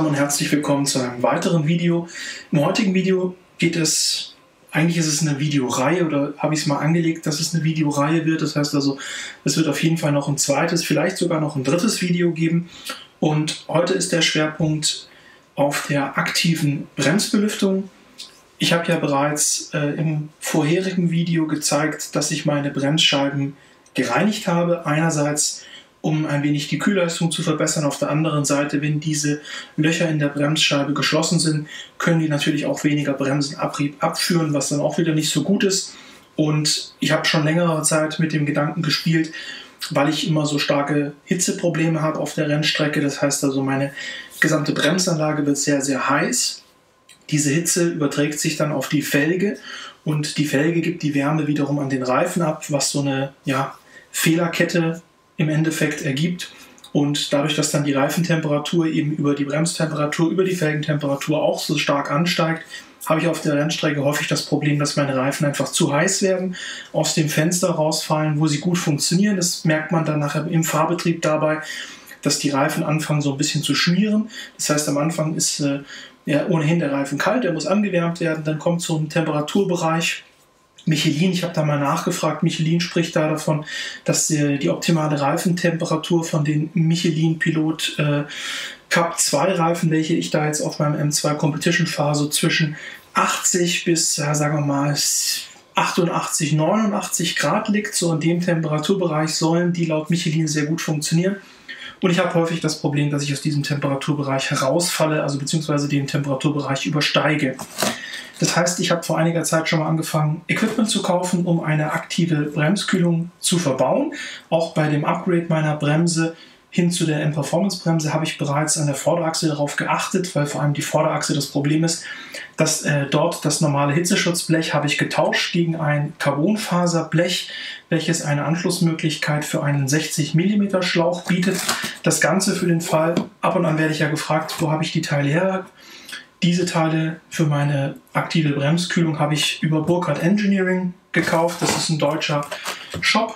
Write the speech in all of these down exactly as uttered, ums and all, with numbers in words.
zusammen und herzlich willkommen zu einem weiteren Video. Im heutigen Video geht es, eigentlich ist es eine Videoreihe oder habe ich es mal angelegt, dass es eine Videoreihe wird. Das heißt also, es wird auf jeden Fall noch ein zweites, vielleicht sogar noch ein drittes Video geben. Und heute ist der Schwerpunkt auf der aktiven Bremsbelüftung. Ich habe ja bereits äh, im vorherigen Video gezeigt, dass ich meine Bremsscheiben gereinigt habe. Einerseits um ein wenig die Kühlleistung zu verbessern. Auf der anderen Seite, wenn diese Löcher in der Bremsscheibe geschlossen sind, können die natürlich auch weniger Bremsenabrieb abführen, was dann auch wieder nicht so gut ist. Und ich habe schon längere Zeit mit dem Gedanken gespielt, weil ich immer so starke Hitzeprobleme habe auf der Rennstrecke. Das heißt also, meine gesamte Bremsanlage wird sehr, sehr heiß. Diese Hitze überträgt sich dann auf die Felge und die Felge gibt die Wärme wiederum an den Reifen ab, was so eine ja, Fehlerkette im Endeffekt ergibt. Und dadurch, dass dann die Reifentemperatur eben über die Bremstemperatur, über die Felgentemperatur auch so stark ansteigt, habe ich auf der Rennstrecke häufig das Problem, dass meine Reifen einfach zu heiß werden, aus dem Fenster rausfallen, wo sie gut funktionieren. Das merkt man dann nachher im Fahrbetrieb dabei, dass die Reifen anfangen so ein bisschen zu schmieren. Das heißt, am Anfang ist äh, ja, ohnehin der Reifen kalt, der muss angewärmt werden, dann kommt so ein Temperaturbereich. Michelin, ich habe da mal nachgefragt, Michelin spricht da davon, dass äh, die optimale Reifentemperatur von den Michelin Pilot äh, Cup zwei Reifen, welche ich da jetzt auf meinem M zwei Competition fahre, so zwischen achtzig bis, ja, sagen wir mal, achtundachtzig, neunundachtzig Grad liegt. So in dem Temperaturbereich sollen die laut Michelin sehr gut funktionieren. Und ich habe häufig das Problem, dass ich aus diesem Temperaturbereich herausfalle, also beziehungsweise den Temperaturbereich übersteige. Das heißt, ich habe vor einiger Zeit schon mal angefangen, Equipment zu kaufen, um eine aktive Bremskühlung zu verbauen. Auch bei dem Upgrade meiner Bremse hin zu der M-Performance-Bremse habe ich bereits an der Vorderachse darauf geachtet, weil vor allem die Vorderachse das Problem ist, dass äh, dort das normale Hitzeschutzblech habe ich getauscht gegen ein Carbonfaserblech, welches eine Anschlussmöglichkeit für einen sechzig Millimeter Schlauch bietet. Das Ganze für den Fall, ab und an werde ich ja gefragt, wo habe ich die Teile her? Diese Teile für meine aktive Bremskühlung habe ich über Burkhardt Engineering gekauft. Das ist ein deutscher Shop.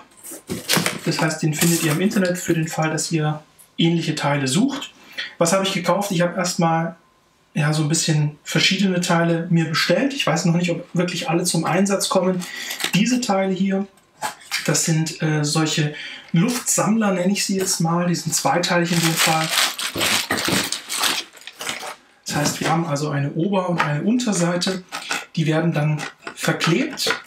Das heißt, den findet ihr im Internet für den Fall, dass ihr ähnliche Teile sucht. Was habe ich gekauft? Ich habe erstmal ja, so ein bisschen verschiedene Teile mir bestellt. Ich weiß noch nicht, ob wirklich alle zum Einsatz kommen. Diese Teile hier, das sind äh, solche Luftsammler, nenne ich sie jetzt mal. Die sind zweiteilig in dem Fall. Das heißt, wir haben also eine Ober- und eine Unterseite. Die werden dann verklebt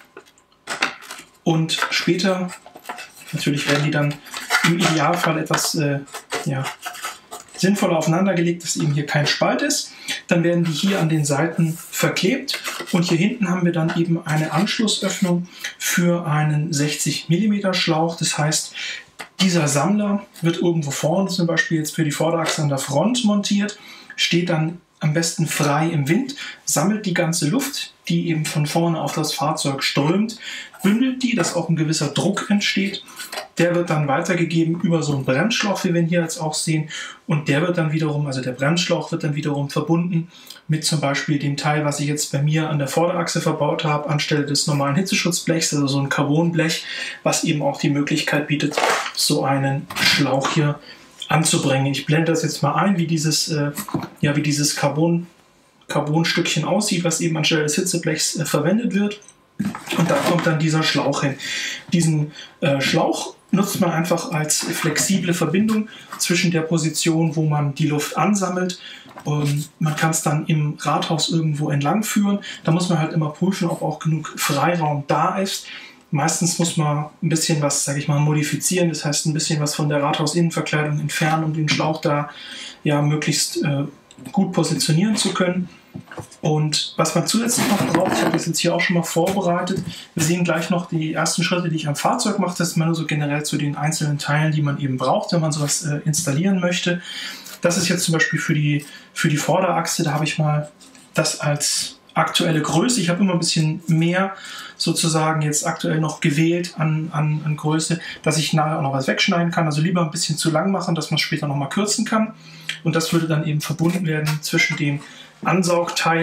und später, natürlich werden die dann im Idealfall etwas äh, ja, sinnvoller aufeinandergelegt, dass eben hier kein Spalt ist. Dann werden die hier an den Seiten verklebt und hier hinten haben wir dann eben eine Anschlussöffnung für einen sechzig Millimeter Schlauch. Das heißt, dieser Sammler wird irgendwo vorne, zum Beispiel jetzt für die Vorderachse an der Front montiert, steht dann am besten frei im Wind, sammelt die ganze Luft, die eben von vorne auf das Fahrzeug strömt, bündelt die, dass auch ein gewisser Druck entsteht. Der wird dann weitergegeben über so einen Bremsschlauch, wie wir ihn hier jetzt auch sehen. Und der wird dann wiederum, also der Bremsschlauch wird dann wiederum verbunden mit zum Beispiel dem Teil, was ich jetzt bei mir an der Vorderachse verbaut habe, anstelle des normalen Hitzeschutzblechs, also so ein Carbonblech, was eben auch die Möglichkeit bietet, so einen Schlauch hier anzubringen. Ich blende das jetzt mal ein, wie dieses, äh, ja, wie dieses Carbon, Carbonstückchen aussieht, was eben anstelle des Hitzeblechs äh, verwendet wird. Und da kommt dann dieser Schlauch hin. Diesen äh, Schlauch nutzt man einfach als flexible Verbindung zwischen der Position, wo man die Luft ansammelt. Und man kann es dann im Rathaus irgendwo entlang führen. Da muss man halt immer prüfen, ob auch genug Freiraum da ist. Meistens muss man ein bisschen was, sage ich mal, modifizieren. Das heißt, ein bisschen was von der Rathaus-Innenverkleidung entfernen, um den Schlauch da ja möglichst äh, gut positionieren zu können. Und was man zusätzlich noch braucht, ich habe das jetzt hier auch schon mal vorbereitet. Wir sehen gleich noch die ersten Schritte, die ich am Fahrzeug mache. Das ist mal nur so generell zu den einzelnen Teilen, die man eben braucht, wenn man sowas äh, installieren möchte. Das ist jetzt zum Beispiel für die, für die Vorderachse. Da habe ich mal das als aktuelle Größe. Ich habe immer ein bisschen mehr sozusagen jetzt aktuell noch gewählt an, an, an Größe, dass ich nachher auch noch was wegschneiden kann. Also lieber ein bisschen zu lang machen, dass man es später noch mal kürzen kann. Und das würde dann eben verbunden werden zwischen dem Ansaugteil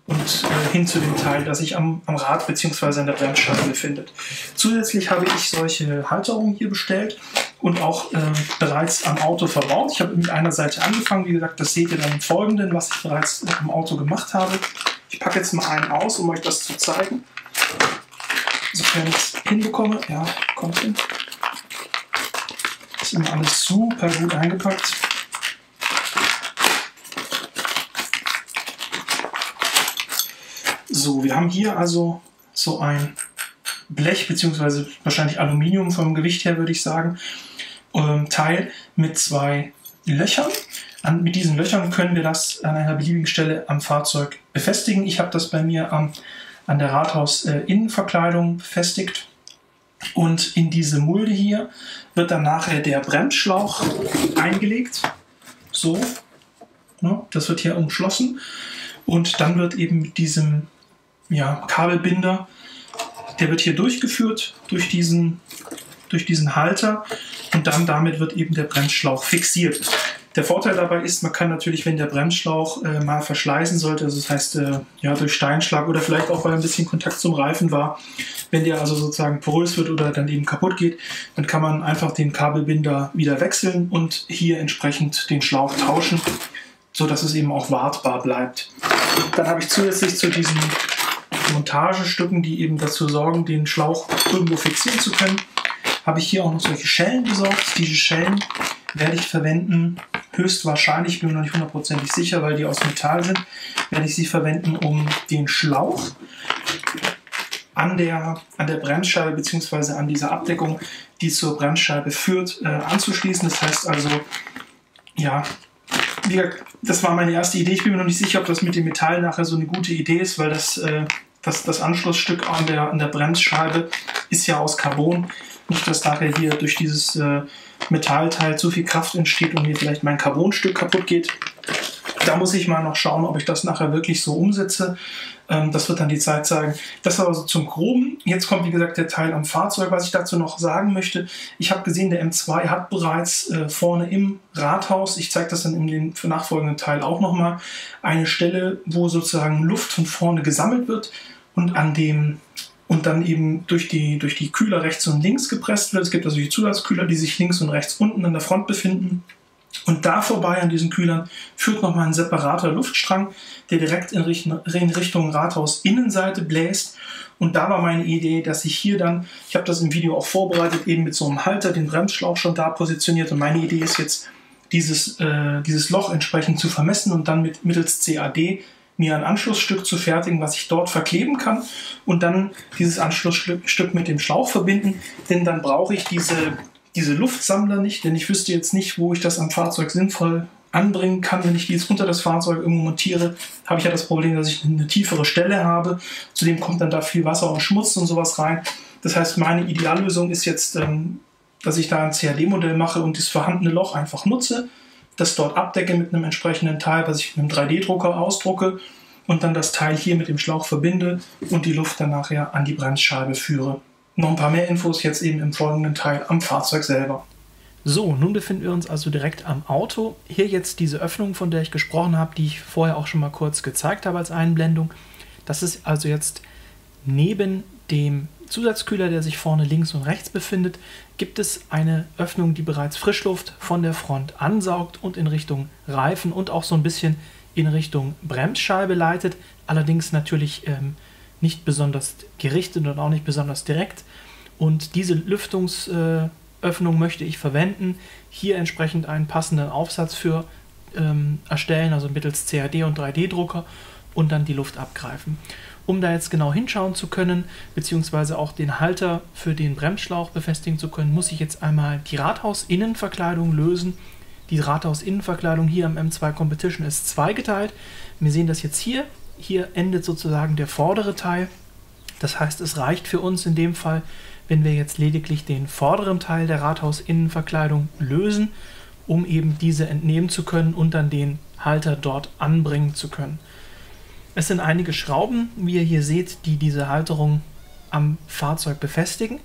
und äh, hin zu dem Teil, das sich am, am Rad bzw. an der Bremsscheibe befindet. Zusätzlich habe ich solche Halterungen hier bestellt und auch äh, bereits am Auto verbaut. Ich habe mit einer Seite angefangen, wie gesagt, das seht ihr dann im Folgenden, was ich bereits am Auto gemacht habe. Ich packe jetzt mal einen aus, um euch das zu zeigen. Sofern ich es hinbekomme. Ja, kommt hin. Ist immer alles super gut eingepackt. So, wir haben hier also so ein Blech, beziehungsweise wahrscheinlich Aluminium vom Gewicht her, würde ich sagen, ähm, Teil mit zwei Löchern. An, mit diesen Löchern können wir das an einer beliebigen Stelle am Fahrzeug befestigen. Ich habe das bei mir am, an der Rathaus-Innenverkleidung befestigt. Und in diese Mulde hier wird dann nachher der Bremsschlauch eingelegt. So, ne, das wird hier umschlossen. Und dann wird eben mit diesem ja, Kabelbinder, der wird hier durchgeführt durch diesen, durch diesen Halter und dann damit wird eben der Bremsschlauch fixiert. Der Vorteil dabei ist, man kann natürlich, wenn der Bremsschlauch äh, mal verschleißen sollte, also das heißt äh, ja, durch Steinschlag oder vielleicht auch, weil ein bisschen Kontakt zum Reifen war, wenn der also sozusagen porös wird oder dann eben kaputt geht, dann kann man einfach den Kabelbinder wieder wechseln und hier entsprechend den Schlauch tauschen, sodass es eben auch wartbar bleibt. Dann habe ich zusätzlich zu diesen Montagestücken, die eben dazu sorgen, den Schlauch irgendwo fixieren zu können, habe ich hier auch noch solche Schellen besorgt. Diese Schellen werde ich verwenden, höchstwahrscheinlich, ich bin mir noch nicht hundertprozentig sicher, weil die aus Metall sind, werde ich sie verwenden, um den Schlauch an der, an der Bremsscheibe bzw. an dieser Abdeckung, die zur Bremsscheibe führt, äh, anzuschließen. Das heißt also, ja, wie gesagt, das war meine erste Idee. Ich bin mir noch nicht sicher, ob das mit dem Metall nachher so eine gute Idee ist, weil das, äh, das, das Anschlussstück an der, an der Bremsscheibe ist ja aus Carbon. Nicht, dass nachher hier durch dieses äh, Metallteil zu viel Kraft entsteht und mir vielleicht mein Carbonstück kaputt geht. Da muss ich mal noch schauen, ob ich das nachher wirklich so umsetze. Ähm, das wird dann die Zeit zeigen. Das war also zum Groben. Jetzt kommt, wie gesagt, der Teil am Fahrzeug. Was ich dazu noch sagen möchte, ich habe gesehen, der M zwei hat bereits äh, vorne im Rathaus, ich zeige das dann in dem nachfolgenden Teil auch nochmal, eine Stelle, wo sozusagen Luft von vorne gesammelt wird und an dem und dann eben durch die, durch die Kühler rechts und links gepresst wird. Es gibt also die Zusatzkühler, die sich links und rechts unten an der Front befinden. Und da vorbei an diesen Kühlern führt nochmal ein separater Luftstrang, der direkt in Richtung, in Richtung Rathaus-Innenseite bläst. Und da war meine Idee, dass ich hier dann, ich habe das im Video auch vorbereitet, eben mit so einem Halter den Bremsschlauch schon da positioniert. Und meine Idee ist jetzt, dieses, äh, dieses Loch entsprechend zu vermessen und dann mit, mittels C A D mir ein Anschlussstück zu fertigen, was ich dort verkleben kann und dann dieses Anschlussstück mit dem Schlauch verbinden. Denn dann brauche ich diese... diese Luftsammler nicht, denn ich wüsste jetzt nicht, wo ich das am Fahrzeug sinnvoll anbringen kann. Wenn ich die jetzt unter das Fahrzeug irgendwo montiere, habe ich ja das Problem, dass ich eine tiefere Stelle habe. Zudem kommt dann da viel Wasser und Schmutz und sowas rein. Das heißt, meine Ideallösung ist jetzt, dass ich da ein C A D-Modell mache und das vorhandene Loch einfach nutze, das dort abdecke mit einem entsprechenden Teil, was ich mit einem drei D Drucker ausdrucke und dann das Teil hier mit dem Schlauch verbinde und die Luft dann nachher an die Bremsscheibe führe. Noch ein paar mehr Infos jetzt eben im folgenden Teil am Fahrzeug selber. So, nun befinden wir uns also direkt am Auto. Hier jetzt diese Öffnung, von der ich gesprochen habe, die ich vorher auch schon mal kurz gezeigt habe als Einblendung. Das ist also jetzt neben dem Zusatzkühler, der sich vorne links und rechts befindet, gibt es eine Öffnung, die bereits Frischluft von der Front ansaugt und in Richtung Reifen und auch so ein bisschen in Richtung Bremsscheibe leitet. Allerdings natürlich ähm, nicht besonders gerichtet und auch nicht besonders direkt. Und diese Lüftungsöffnung äh, möchte ich verwenden, hier entsprechend einen passenden Aufsatz für ähm, erstellen, also mittels C A D und drei D Drucker und dann die Luft abgreifen. Um da jetzt genau hinschauen zu können, beziehungsweise auch den Halter für den Bremsschlauch befestigen zu können, muss ich jetzt einmal die Rathaus-Innenverkleidung lösen. Die Rathaus-Innenverkleidung hier am M zwei Competition ist zweigeteilt. Wir sehen das jetzt hier. Hier endet sozusagen der vordere Teil. Das heißt, es reicht für uns in dem Fall, wenn wir jetzt lediglich den vorderen Teil der Rathaus-Innenverkleidung lösen, um eben diese entnehmen zu können und dann den Halter dort anbringen zu können. Es sind einige Schrauben, wie ihr hier seht, die diese Halterung am Fahrzeug befestigen.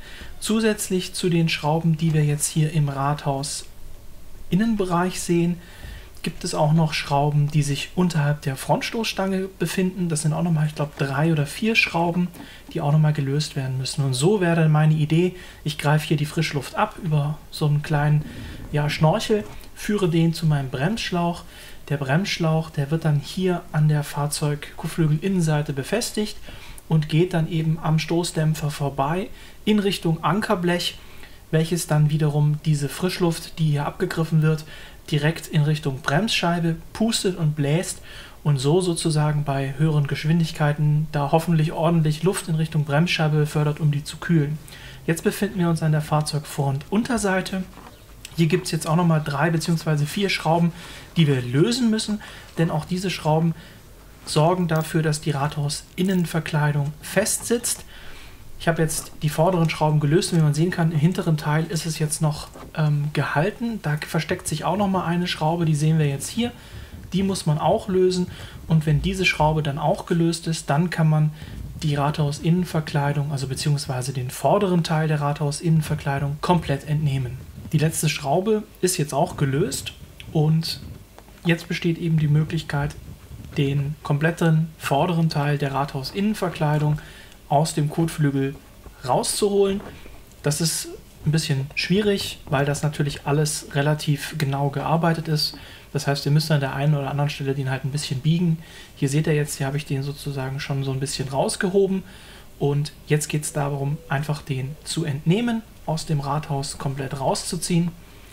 Zusätzlich zu den Schrauben, die wir jetzt hier im Rathaus-Innenbereich sehen, gibt es auch noch Schrauben, die sich unterhalb der Frontstoßstange befinden. Das sind auch nochmal, ich glaube, drei oder vier Schrauben, die auch nochmal gelöst werden müssen. Und so wäre dann meine Idee, ich greife hier die Frischluft ab über so einen kleinen ja, Schnorchel, führe den zu meinem Bremsschlauch. Der Bremsschlauch, der wird dann hier an der Fahrzeugkotflügelinnenseite befestigt und geht dann eben am Stoßdämpfer vorbei in Richtung Ankerblech, welches dann wiederum diese Frischluft, die hier abgegriffen wird, direkt in Richtung Bremsscheibe pustet und bläst und so sozusagen bei höheren Geschwindigkeiten da hoffentlich ordentlich Luft in Richtung Bremsscheibe befördert, um die zu kühlen. Jetzt befinden wir uns an der Fahrzeugfrontunterseite. Hier gibt es jetzt auch nochmal drei bzw. vier Schrauben, die wir lösen müssen, denn auch diese Schrauben sorgen dafür, dass die Rathausinnenverkleidung fest sitzt. Ich habe jetzt die vorderen Schrauben gelöst und wie man sehen kann, im hinteren Teil ist es jetzt noch ähm, gehalten. Da versteckt sich auch noch mal eine Schraube, die sehen wir jetzt hier. Die muss man auch lösen und wenn diese Schraube dann auch gelöst ist, dann kann man die Rathausinnenverkleidung, also beziehungsweise den vorderen Teil der Rathausinnenverkleidung komplett entnehmen. Die letzte Schraube ist jetzt auch gelöst und jetzt besteht eben die Möglichkeit, den kompletten vorderen Teil der Rathausinnenverkleidung aus dem Kotflügel rauszuholen. Das ist ein bisschen schwierig, weil das natürlich alles relativ genau gearbeitet ist. Das heißt, wir müssen an der einen oder anderen Stelle den halt ein bisschen biegen. Hier seht ihr jetzt, hier habe ich den sozusagen schon so ein bisschen rausgehoben und jetzt geht es darum, einfach den zu entnehmen, aus dem Rathaus komplett rauszuziehen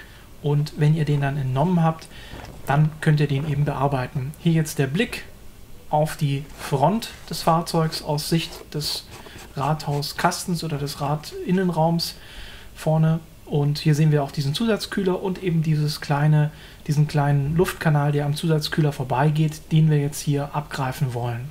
und wenn ihr den dann entnommen habt, dann könnt ihr den eben bearbeiten. Hier jetzt der Blick auf die Front des Fahrzeugs aus Sicht des Rathauskastens oder des Radinnenraums vorne und hier sehen wir auch diesen Zusatzkühler und eben dieses kleine, diesen kleinen Luftkanal, der am Zusatzkühler vorbeigeht, den wir jetzt hier abgreifen wollen.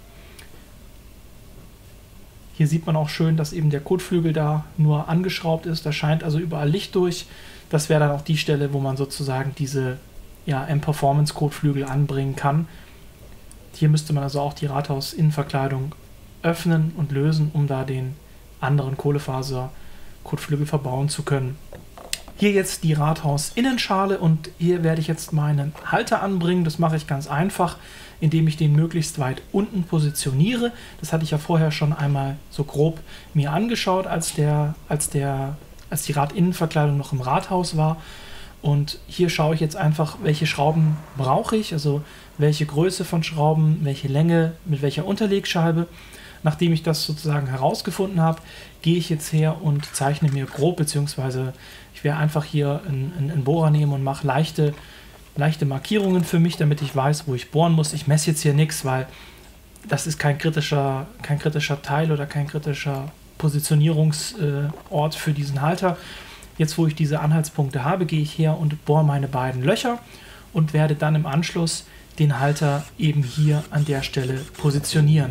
Hier sieht man auch schön, dass eben der Kotflügel da nur angeschraubt ist, da scheint also überall Licht durch. Das wäre dann auch die Stelle, wo man sozusagen diese ja, M-Performance-Kotflügel anbringen kann. Hier müsste man also auch die Rathausinnenverkleidung öffnen und lösen, um da den anderen Kohlefaser-Kotflügel verbauen zu können. Hier jetzt die Rathausinnenschale und hier werde ich jetzt meinen Halter anbringen. Das mache ich ganz einfach, indem ich den möglichst weit unten positioniere. Das hatte ich ja vorher schon einmal so grob mir angeschaut, als, der, als, der, als die Radinnenverkleidung noch im Rathaus war. Und hier schaue ich jetzt einfach, welche Schrauben brauche ich, also welche Größe von Schrauben, welche Länge, mit welcher Unterlegscheibe. Nachdem ich das sozusagen herausgefunden habe, gehe ich jetzt her und zeichne mir grob, beziehungsweise ich werde einfach hier einen, einen Bohrer nehmen und mache leichte, leichte Markierungen für mich, damit ich weiß, wo ich bohren muss. Ich messe jetzt hier nichts, weil das ist kein kritischer, kein kritischer Teil oder kein kritischer Positionierungsort für diesen Halter. Jetzt, wo ich diese Anhaltspunkte habe, gehe ich her und bohre meine beiden Löcher und werde dann im Anschluss den Halter eben hier an der Stelle positionieren.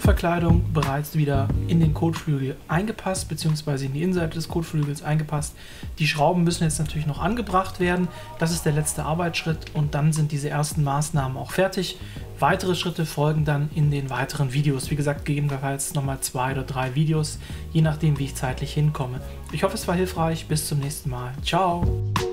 Rückenverkleidung bereits wieder in den Kotflügel eingepasst, beziehungsweise in die Innenseite des Kotflügels eingepasst. Die Schrauben müssen jetzt natürlich noch angebracht werden. Das ist der letzte Arbeitsschritt und dann sind diese ersten Maßnahmen auch fertig. Weitere Schritte folgen dann in den weiteren Videos. Wie gesagt, gegebenenfalls nochmal zwei oder drei Videos, je nachdem, wie ich zeitlich hinkomme. Ich hoffe, es war hilfreich. Bis zum nächsten Mal. Ciao!